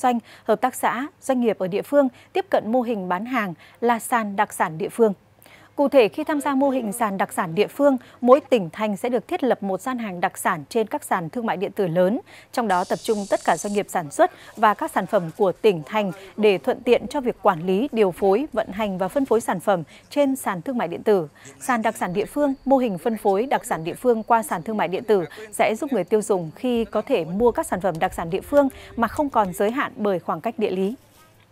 doanh, hợp tác xã, doanh nghiệp ở địa phương tiếp cận mô hình bán hàng là sàn đặc sản địa phương. Cụ thể, khi tham gia mô hình sàn đặc sản địa phương, mỗi tỉnh thành sẽ được thiết lập một gian hàng đặc sản trên các sàn thương mại điện tử lớn, trong đó tập trung tất cả doanh nghiệp sản xuất và các sản phẩm của tỉnh thành để thuận tiện cho việc quản lý, điều phối, vận hành và phân phối sản phẩm trên sàn thương mại điện tử. Sàn đặc sản địa phương, mô hình phân phối đặc sản địa phương qua sàn thương mại điện tử sẽ giúp người tiêu dùng khi có thể mua các sản phẩm đặc sản địa phương mà không còn giới hạn bởi khoảng cách địa lý.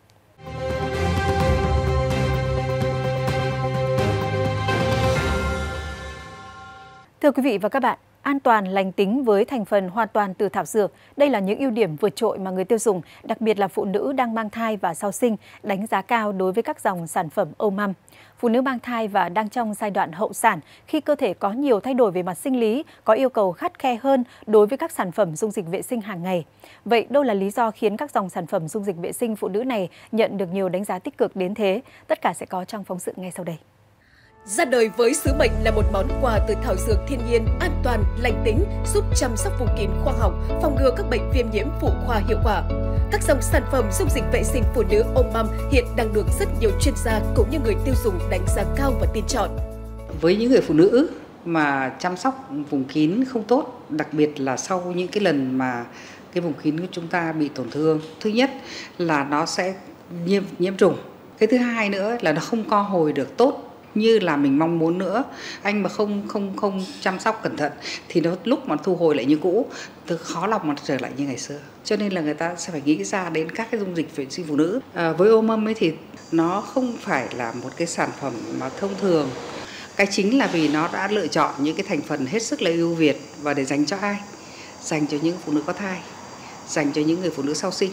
Thưa quý vị và các bạn, an toàn, lành tính với thành phần hoàn toàn từ thảo dược. Đây là những ưu điểm vượt trội mà người tiêu dùng, đặc biệt là phụ nữ đang mang thai và sau sinh, đánh giá cao đối với các dòng sản phẩm Omam. Phụ nữ mang thai và đang trong giai đoạn hậu sản, khi cơ thể có nhiều thay đổi về mặt sinh lý, có yêu cầu khắt khe hơn đối với các sản phẩm dung dịch vệ sinh hàng ngày. Vậy đâu là lý do khiến các dòng sản phẩm dung dịch vệ sinh phụ nữ này nhận được nhiều đánh giá tích cực đến thế? Tất cả sẽ có trong phóng sự ngay sau đây. Ra đời với sứ mệnh là một món quà từ thảo dược thiên nhiên, an toàn, lành tính, giúp chăm sóc vùng kín khoa học, phòng ngừa các bệnh viêm nhiễm phụ khoa hiệu quả. Các dòng sản phẩm dung dịch vệ sinh phụ nữ Omam hiện đang được rất nhiều chuyên gia cũng như người tiêu dùng đánh giá cao và tin chọn. Với những người phụ nữ mà chăm sóc vùng kín không tốt, đặc biệt là sau những cái lần mà cái vùng kín của chúng ta bị tổn thương, thứ nhất là nó sẽ nhiễm trùng. Cái thứ hai nữa là nó không co hồi được tốt như là mình mong muốn nữa. Anh mà không chăm sóc cẩn thận thì nó lúc mà thu hồi lại như cũ, khó lòng mà trở lại như ngày xưa. Cho nên là người ta sẽ phải nghĩ ra đến các cái dung dịch vệ sinh phụ nữ. Với Omam ấy thì nó không phải là một cái sản phẩm mà thông thường. Cái chính là vì nó đã lựa chọn những cái thành phần hết sức là ưu việt. Và để dành cho ai? Dành cho những phụ nữ có thai, dành cho những người phụ nữ sau sinh.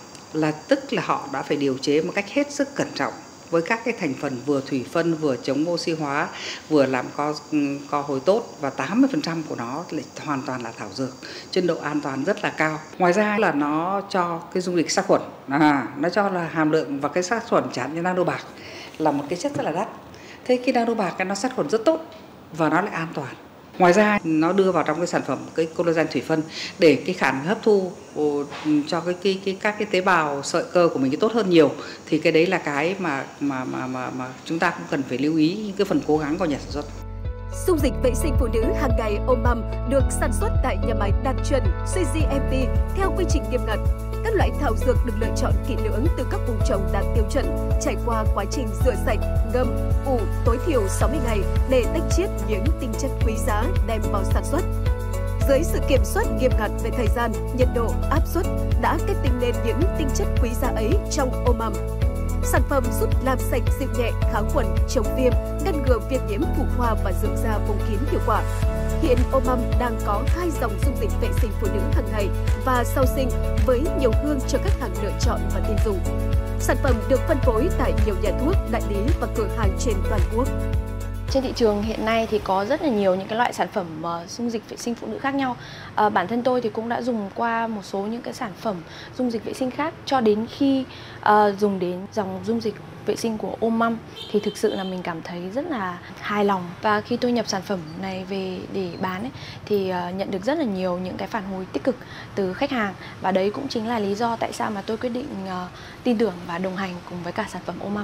Tức là họ đã phải điều chế một cách hết sức cẩn trọng, với các cái thành phần vừa thủy phân, vừa chống oxy hóa, vừa làm co hồi tốt, và 80% của nó là hoàn toàn là thảo dược, trên độ an toàn rất là cao. Ngoài ra là nó cho cái dung dịch sát khuẩn, nó cho là hàm lượng và cái sát khuẩn chẳng như nano bạc là một cái chất rất là đắt. Thế cái nano bạc nó sát khuẩn rất tốt và nó lại an toàn. Ngoài ra nó đưa vào trong cái sản phẩm cái collagen thủy phân để cái khả năng hấp thu cho các cái tế bào sợi cơ của mình tốt hơn nhiều, thì cái đấy là cái mà chúng ta cũng cần phải lưu ý những cái phần cố gắng của nhà sản xuất. Dung dịch vệ sinh phụ nữ hàng ngày Omam được sản xuất tại nhà máy đạt chuẩn CGMP theo quy trình nghiêm ngặt. Các loại thảo dược được lựa chọn kỹ lưỡng từ các vùng trồng đạt tiêu chuẩn, trải qua quá trình rửa sạch, ngâm, ủ tối thiểu 60 ngày để tách chiết những tinh chất quý giá đem vào sản xuất. Dưới sự kiểm soát nghiêm ngặt về thời gian, nhiệt độ, áp suất đã kết tinh nên những tinh chất quý giá ấy trong Omam. Sản phẩm giúp làm sạch, dịu nhẹ, kháng khuẩn, chống viêm, ngăn ngừa viêm nhiễm phụ khoa và dưỡng da vùng kín hiệu quả. Hiện Omam đang có 2 dòng dung dịch vệ sinh phụ nữ hàng ngày và sau sinh với nhiều hương cho khách hàng lựa chọn và tin dùng. Sản phẩm được phân phối tại nhiều nhà thuốc, đại lý và cửa hàng trên toàn quốc. Trên thị trường hiện nay thì có rất là nhiều những cái loại sản phẩm dung dịch vệ sinh phụ nữ khác nhau. Bản thân tôi thì cũng đã dùng qua một số những cái sản phẩm dung dịch vệ sinh khác, cho đến khi dùng đến dòng dung dịch vệ sinh của Omam thì thực sự là mình cảm thấy rất là hài lòng. Và khi tôi nhập sản phẩm này về để bán ấy, thì nhận được rất là nhiều những cái phản hồi tích cực từ khách hàng, và đấy cũng chính là lý do tại sao mà tôi quyết định tin tưởng và đồng hành cùng với cả sản phẩm Omam.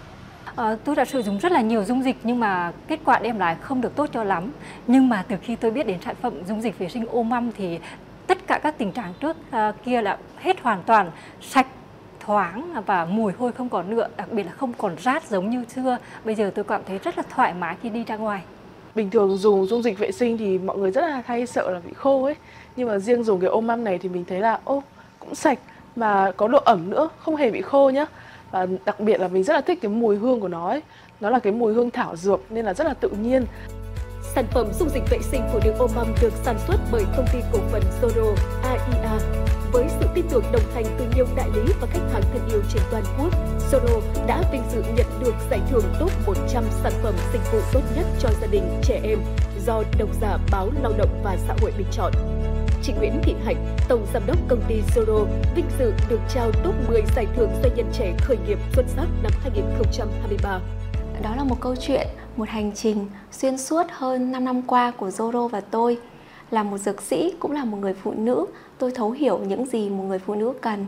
Tôi đã sử dụng rất là nhiều dung dịch nhưng mà kết quả đem lại không được tốt cho lắm. Nhưng mà từ khi tôi biết đến sản phẩm dung dịch vệ sinh Omam thì tất cả các tình trạng trước kia là hết hoàn toàn, sạch, thoáng và mùi hôi không còn nữa, đặc biệt là không còn rát giống như xưa. Bây giờ tôi cảm thấy rất là thoải mái khi đi ra ngoài. Bình thường dùng dung dịch vệ sinh thì mọi người rất là hay sợ là bị khô ấy. Nhưng mà riêng dùng cái Omam này thì mình thấy là cũng sạch mà có độ ẩm nữa, không hề bị khô nhá. Và đặc biệt là mình rất là thích cái mùi hương của nó ấy. Nó là cái mùi hương thảo dược nên là rất là tự nhiên. Sản phẩm dung dịch vệ sinh phụ nữ Omam được sản xuất bởi công ty cổ phần Zoro AIA. Với sự tin tưởng đồng hành từ nhiều đại lý và khách hàng thân yêu trên toàn quốc, Zoro đã vinh dự nhận được giải thưởng top 100 sản phẩm dịch vụ tốt nhất cho gia đình, trẻ em do độc giả báo Lao động và Xã hội bình chọn. Chị Nguyễn Thị Hạnh, Tổng Giám đốc công ty Zoro, vinh dự được trao top 10 giải thưởng doanh nhân trẻ khởi nghiệp xuất sắc năm 2023. Đó là một câu chuyện, một hành trình xuyên suốt hơn 5 năm qua của Zoro và tôi. Là một dược sĩ, cũng là một người phụ nữ, tôi thấu hiểu những gì một người phụ nữ cần.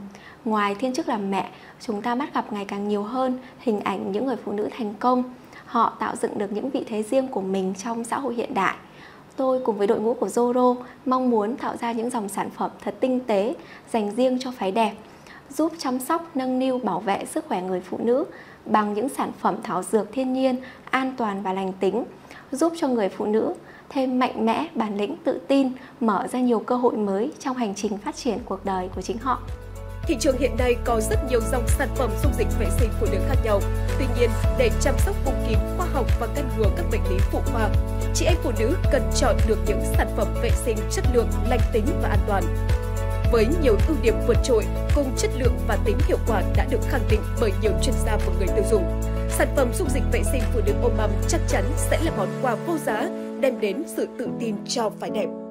Ngoài thiên chức làm mẹ, chúng ta bắt gặp ngày càng nhiều hơn hình ảnh những người phụ nữ thành công. Họ tạo dựng được những vị thế riêng của mình trong xã hội hiện đại. Tôi cùng với đội ngũ của Zoro mong muốn tạo ra những dòng sản phẩm thật tinh tế dành riêng cho phái đẹp, giúp chăm sóc, nâng niu, bảo vệ sức khỏe người phụ nữ bằng những sản phẩm thảo dược thiên nhiên, an toàn và lành tính, giúp cho người phụ nữ thêm mạnh mẽ, bản lĩnh, tự tin, mở ra nhiều cơ hội mới trong hành trình phát triển cuộc đời của chính họ. Thị trường hiện nay có rất nhiều dòng sản phẩm dung dịch vệ sinh phụ nữ khác nhau. Tuy nhiên, để chăm sóc vùng kín khoa học và ngăn ngừa các bệnh lý phụ khoa, chị em phụ nữ cần chọn được những sản phẩm vệ sinh chất lượng, lành tính và an toàn. Với nhiều ưu điểm vượt trội cùng chất lượng và tính hiệu quả đã được khẳng định bởi nhiều chuyên gia và người tiêu dùng, sản phẩm dung dịch vệ sinh phụ nữ Omam chắc chắn sẽ là món quà vô giá đem đến sự tự tin cho phái đẹp.